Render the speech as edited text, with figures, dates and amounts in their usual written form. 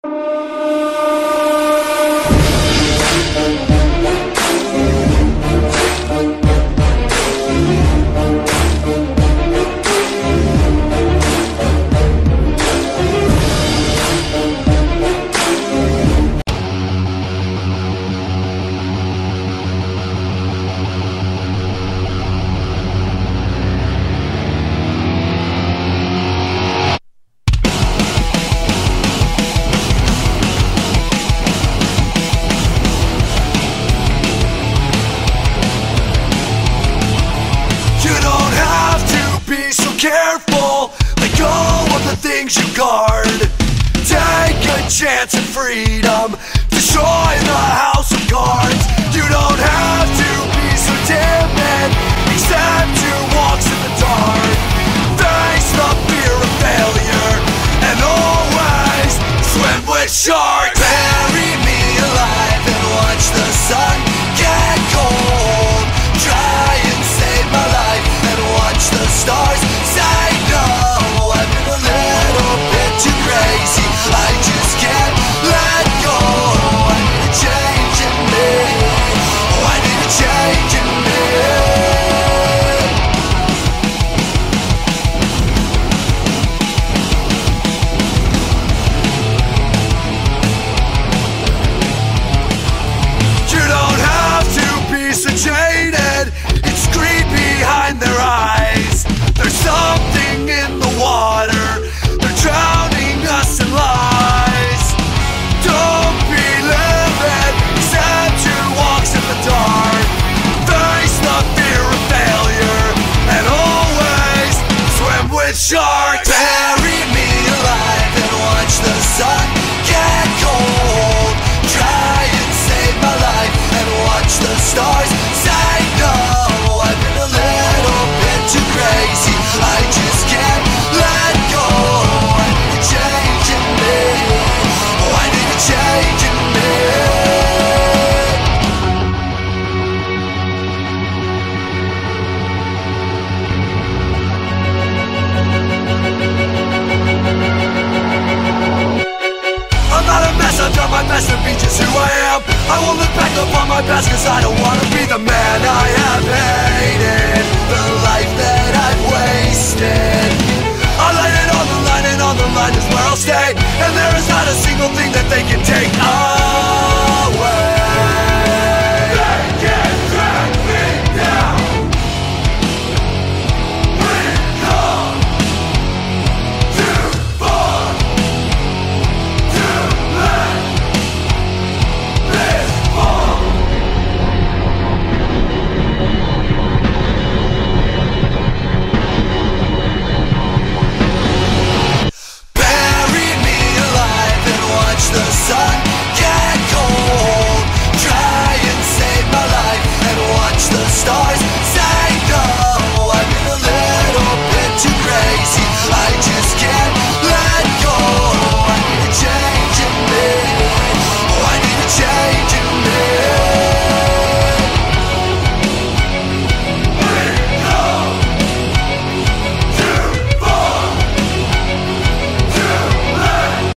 Careful, let go of the things you guard. Take a chance at freedom, destroy the house of cards. You don't have to be so timid, except to walk in the dark. Face the fear of failure, and always swim with sharks. Bury me alive and watch the sun get cold. Try and save my life and watch the stars. Shark, bury me alive and watch the sun get cold. Try and save my life and watch the stars say no. I've been a little bit too crazy, I just can't let go. I need a change in me, I need a change in me. I've done my best to be just who I am. I won't look back upon my past, cause I don't wanna be the man I have hated, the life that I've wasted. I light it on the line, and on the line is where I'll stay, and there is not a single thing that they can take